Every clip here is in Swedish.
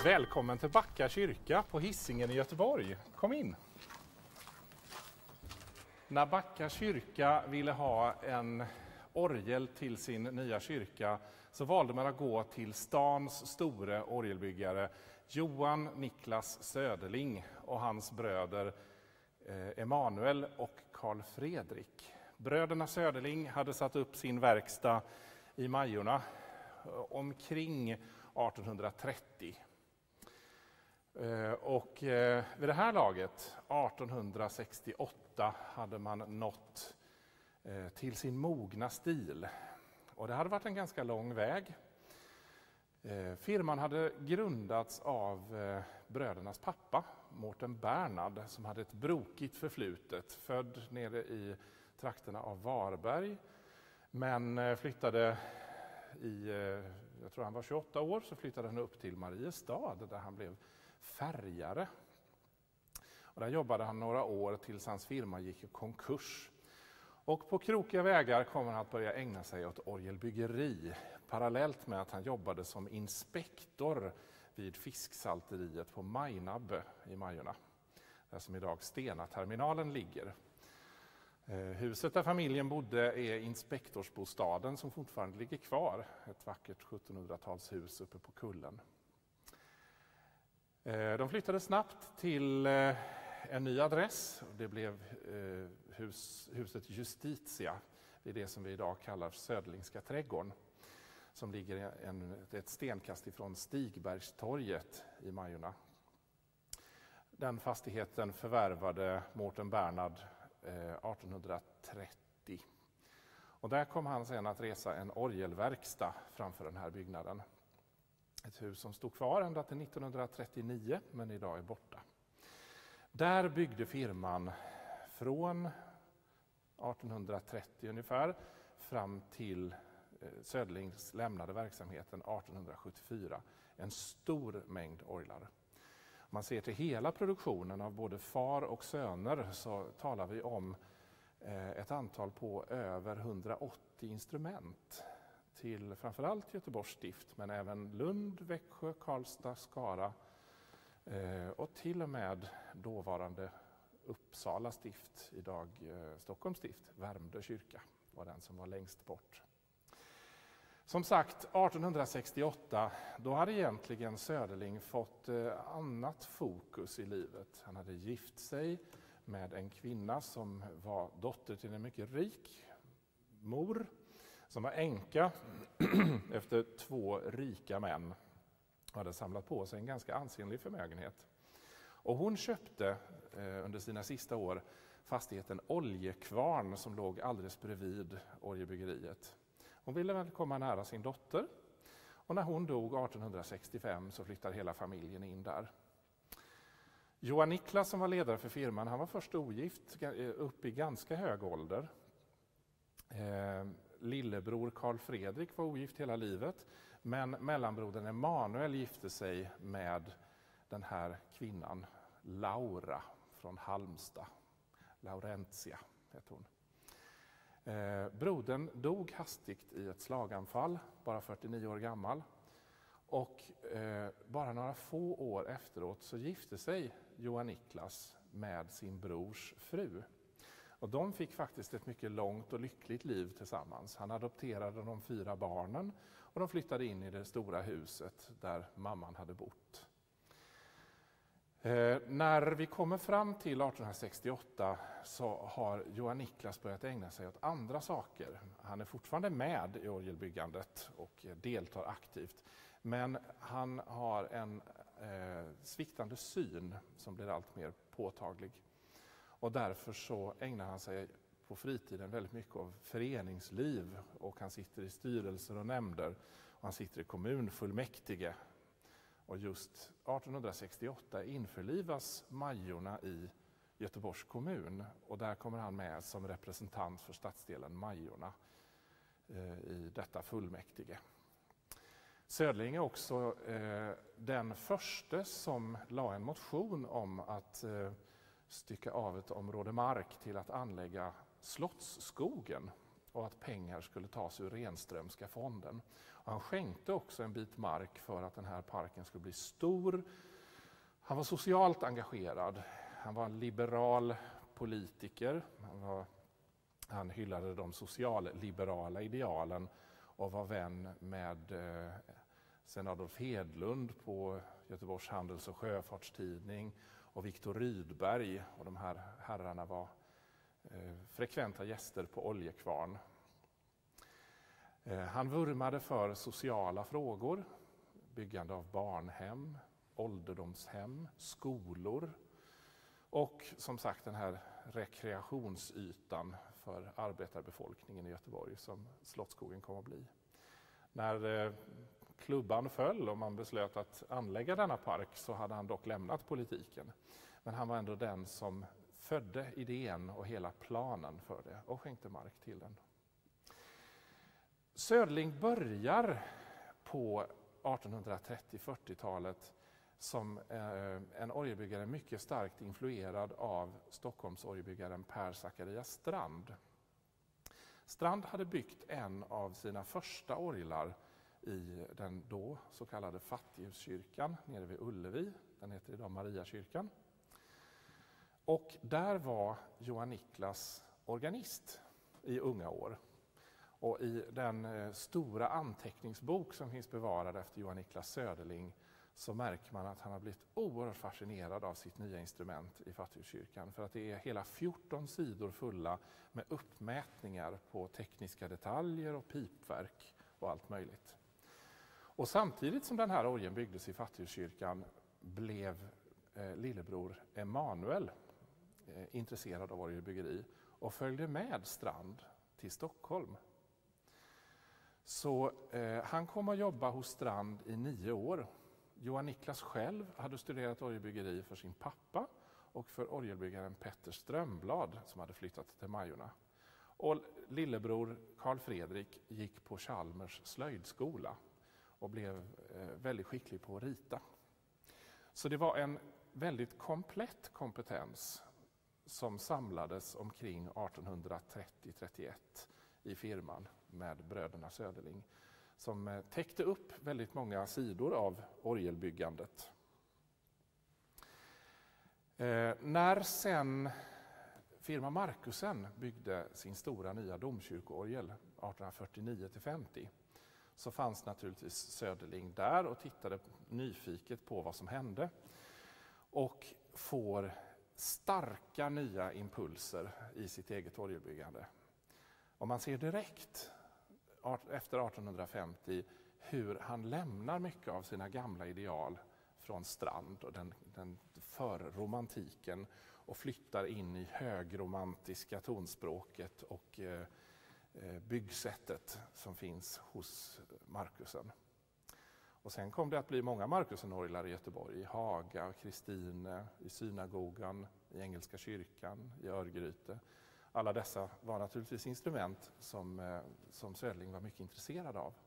Välkommen till Backa kyrka på Hisingen i Göteborg. Kom in. När Backa kyrka ville ha en orgel till sin nya kyrka så valde man att gå till stans store orgelbyggare Johan Niklas Söderling och hans bröder Emanuel och Carl Fredrik. Bröderna Söderling hade satt upp sin verkstad i Majorna omkring 1830. Och vid det här laget, 1868, hade man nått till sin mogna stil. Och det hade varit en ganska lång väg. Firman hade grundats av brödernas pappa, Mårten Bernhard, som hade ett brokigt förflutet. Född nere i trakterna av Varberg, men flyttade jag tror han var 28 år, så flyttade han upp till Mariestad där han blev färgare. Och där jobbade han några år tills hans firma gick i konkurs. Och på krokiga vägar kommer han att börja ägna sig åt orgelbyggeri parallellt med att han jobbade som inspektor vid fisksalteriet på Majnabbe i Majorna, där som idag Stena-terminalen ligger. Huset där familjen bodde är inspektorsbostaden som fortfarande ligger kvar, ett vackert 1700-talshus uppe på kullen. De flyttade snabbt till en ny adress. Det blev huset Justitia, det är det som vi idag kallar Söderlingska trädgården, som ligger ett stenkast ifrån Stigbergstorget i Majorna. Den fastigheten förvärvade Mårten Bernhard 1830. Och där kom han sedan att resa en orgelverkstad framför den här byggnaden. Ett hus som stod kvar ända till 1939, men idag är borta. Där byggde firman från 1830 ungefär fram till Söderlings lämnade verksamheten 1874 en stor mängd orglar. Om man ser till hela produktionen av både far och söner så talar vi om ett antal på över 180 instrument till framförallt Göteborgs stift, men även Lund, Växjö, Karlstad, Skara och till och med dåvarande Uppsala stift, idag Stockholms stift. Värmdö kyrka var den som var längst bort. Som sagt, 1868, då hade egentligen Söderling fått annat fokus i livet. Han hade gift sig med en kvinna som var dotter till en mycket rik mor, som var änka efter 2 rika män och hade samlat på sig en ganska ansenlig förmögenhet. Och hon köpte under sina sista år fastigheten Oljekvarn som låg alldeles bredvid orgelbyggeriet. Hon ville väl komma nära sin dotter, och när hon dog 1865 så flyttade hela familjen in där. Johan Niklas som var ledare för firman, han var först ogift upp i ganska hög ålder. Lillebror Carl Fredrik var ogift hela livet, men mellanbrodern Emanuel gifte sig med den här kvinnan Laura från Halmstad. Laurentia heter hon. Brodern dog hastigt i ett slaganfall, bara 49 år gammal. Och bara några få år efteråt så gifte sig Johan Niklas med sin brors fru. Och de fick faktiskt ett mycket långt och lyckligt liv tillsammans. Han adopterade de 4 barnen och de flyttade in i det stora huset där mamman hade bott. När vi kommer fram till 1868 så har Johan Niklas börjat ägna sig åt andra saker. Han är fortfarande med i orgelbyggandet och deltar aktivt. Men han har en sviktande syn som blir allt mer påtaglig. Och därför så ägnar han sig på fritiden väldigt mycket av föreningsliv, och han sitter i styrelser och nämnder och han sitter i kommunfullmäktige. Och just 1868 införlivas Majorna i Göteborgs kommun, och där kommer han med som representant för stadsdelen Majorna i detta fullmäktige. Söderling är också den första som la en motion om att stycka av ett område mark till att anlägga Slottsskogen. och att pengar skulle tas ur Renströmska fonden. Och han skänkte också en bit mark för att den här parken skulle bli stor. Han var socialt engagerad. Han var en liberal politiker. Han hyllade de socialliberala idealen och var vän med Sven Adolf Hedlund på Göteborgs Handels- och Sjöfartstidning och Viktor Rydberg. Och de här herrarna var frekventa gäster på Oljekvarn. Han vurmade för sociala frågor, byggande av barnhem, ålderdomshem, skolor och som sagt den här rekreationsytan för arbetarbefolkningen i Göteborg som Slottsskogen kom att bli. När klubban föll och man beslöt att anlägga denna park så hade han dock lämnat politiken. Men han var ändå den som födde idén och hela planen för det och skänkte mark till den. Södling börjar på 1830-40-talet som en orgelbyggare mycket starkt influerad av Stockholms orgelbyggaren Per Zacharias Strand. Strand hade byggt en av sina första orglar i den då så kallade Fattighuskyrkan nere vid Ullevi. Den heter idag Mariakyrkan. Och där var Johan Niklas organist i unga år. Och i den stora anteckningsbok som finns bevarad efter Johan Niklas Söderling så märker man att han har blivit oerhört fascinerad av sitt nya instrument i Fattighuskyrkan. För att det är hela 14 sidor fulla med uppmätningar på tekniska detaljer och pipverk och allt möjligt. Och samtidigt som den här orgeln byggdes i Fattighuskyrkan blev lillebror Emanuel intresserad av orgelbyggeri och följde med Strand till Stockholm. Så han kom att jobba hos Strand i 9 år. Johan Niklas själv hade studerat orgelbyggeri för sin pappa och för orgelbyggaren Petter Strömblad som hade flyttat till Majorna. Och lillebror Carl Fredrik gick på Chalmers slöjdskola och blev väldigt skicklig på att rita. Så det var en väldigt komplett kompetens som samlades omkring 1830-31 i firman med bröderna Söderling som täckte upp väldigt många sidor av orgelbyggandet. När sen firma Markusen byggde sin stora nya domkyrkoorgel 1849-50 så fanns naturligtvis Söderling där och tittade nyfiket på vad som hände och får starka nya impulser i sitt eget orgelbyggande. Och man ser direkt efter 1850 hur han lämnar mycket av sina gamla ideal från Strand och den förromantiken och flyttar in i högromantiska tonspråket och byggsättet som finns hos Markusen. Och sen kom det att bli många Markusen-orglar i Göteborg, i Haga, Kristine, i synagogan, i Engelska kyrkan, i Örgryte. Alla dessa var naturligtvis instrument som Söderling var mycket intresserad av.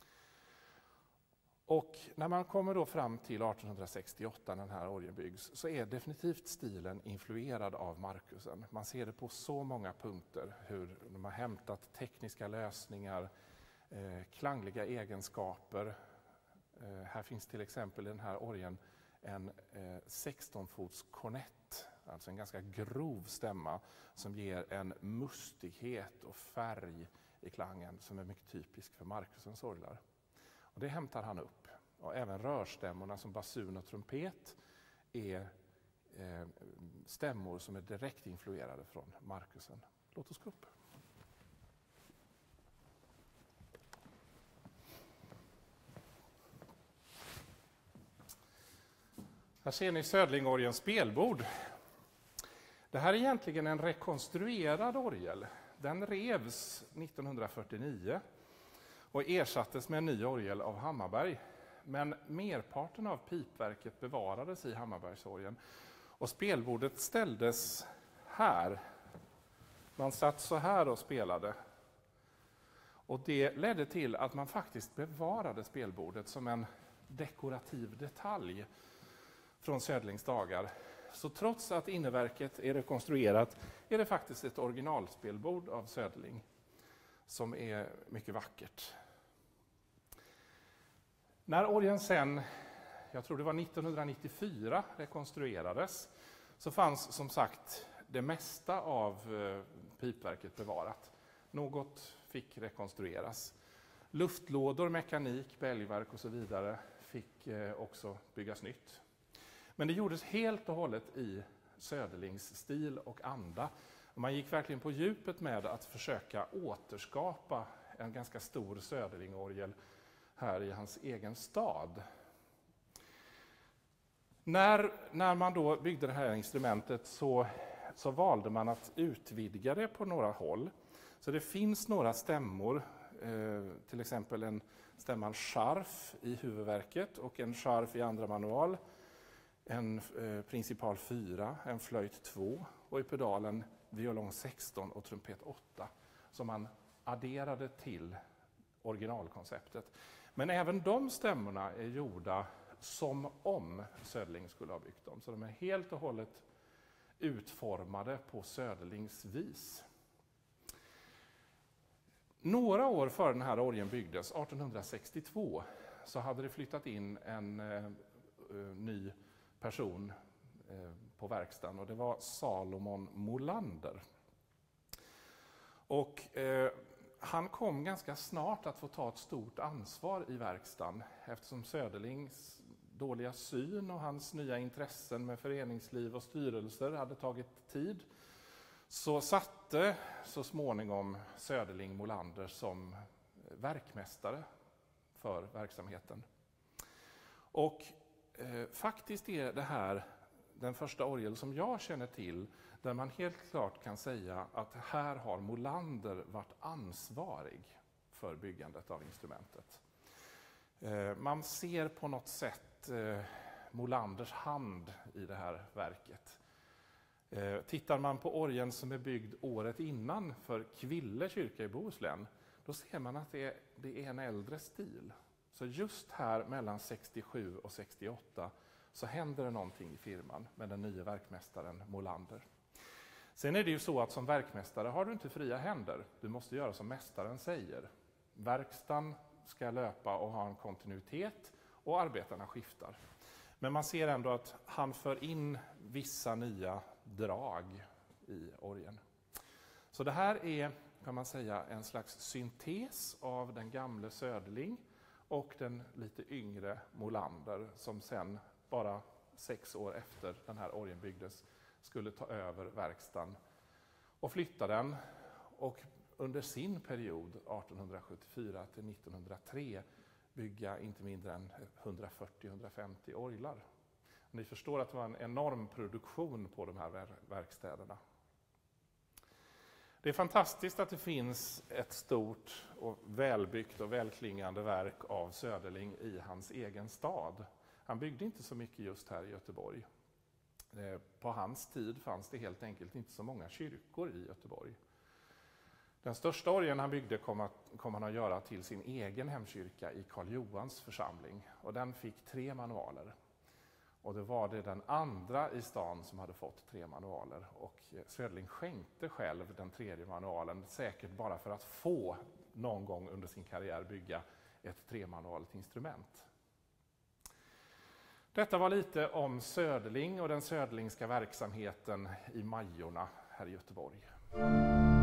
Och när man kommer då fram till 1868 när den här orgeln byggs så är definitivt stilen influerad av Markusen. Man ser det på så många punkter hur de har hämtat tekniska lösningar, klangliga egenskaper. Här finns till exempel i den här orgeln en 16-fots kornett, alltså en ganska grov stämma som ger en mustighet och färg i klangen som är mycket typisk för Markusens orglar. Och det hämtar han upp. Och även rörstämmorna som basun och trumpet är stämmor som är direkt influerade från Markusen. Låt oss gå upp. Här ser ni Söderlingorgelns spelbord. Det här är egentligen en rekonstruerad orgel. Den revs 1949 och ersattes med en ny orgel av Hammarberg. Men merparten av pipverket bevarades i Hammarbergsorgeln. Och spelbordet ställdes här. Man satt så här och spelade. Och det ledde till att man faktiskt bevarade spelbordet som en dekorativ detalj från Söderlings dagar. Så trots att inneverket är rekonstruerat är det faktiskt ett originalspelbord av Söderling som är mycket vackert. När orgeln sen, jag tror det var 1994, rekonstruerades, så fanns som sagt det mesta av pipverket bevarat. Något fick rekonstrueras. Luftlådor, mekanik, bälgverk och så vidare fick också byggas nytt. Men det gjordes helt och hållet i Söderlings stil och anda. Man gick verkligen på djupet med att försöka återskapa en ganska stor Söderlingorgel här i hans egen stad. När man då byggde det här instrumentet så valde man att utvidga det på några håll. Så det finns några stämmor, till exempel en stämman scharf i huvudverket och en scharf i andra manual, en principal 4, en flöjt 2 och i pedalen violong 16 och trumpet 8 som man adderade till originalkonceptet. Men även de stämmorna är gjorda som om Söderling skulle ha byggt dem. Så de är helt och hållet utformade på Söderlings vis. Några år före den här orgeln byggdes, 1862, så hade det flyttat in en ny person på verkstaden och det var Salomon Molander. Och han kom ganska snart att få ta ett stort ansvar i verkstaden eftersom Söderlings dåliga syn och hans nya intressen med föreningsliv och styrelser hade tagit tid. Så satte så småningom Söderling Molander som verkmästare för verksamheten. Och faktiskt är det här den första orgel som jag känner till där man helt klart kan säga att här har Molander varit ansvarig för byggandet av instrumentet. Man ser på något sätt Molanders hand i det här verket. Tittar man på orgeln som är byggd året innan för Kville kyrka i Bohuslän, då ser man att det är en äldre stil. Så just här mellan 67 och 68 så händer det någonting i firman med den nya verkmästaren Molander. Sen är det ju så att som verkmästare har du inte fria händer. Du måste göra som mästaren säger. Verkstaden ska löpa och ha en kontinuitet och arbetarna skiftar. Men man ser ändå att han för in vissa nya drag i orgeln. Så det här är, kan man säga, en slags syntes av den gamle Söderling och den lite yngre Molander som sen bara 6 år efter den här orgeln byggdes skulle ta över verkstaden och flytta den och under sin period 1874 till 1903 bygga inte mindre än 140-150 orglar. Ni förstår att det var en enorm produktion på de här verkstäderna. Det är fantastiskt att det finns ett stort och välbyggt och välklingande verk av Söderling i hans egen stad. Han byggde inte så mycket just här i Göteborg. På hans tid fanns det helt enkelt inte så många kyrkor i Göteborg. Den största orgeln han byggde kom han att göra till sin egen hemkyrka i Karl Johans församling. Och den fick 3 manualer. Och det var det den andra i stan som hade fått 3 manualer. Och Söderling skänkte själv den 3:e manualen, säkert bara för att få någon gång under sin karriär bygga ett 3-manualigt instrument. Detta var lite om Söderling och den söderlingska verksamheten i Majorna här i Göteborg.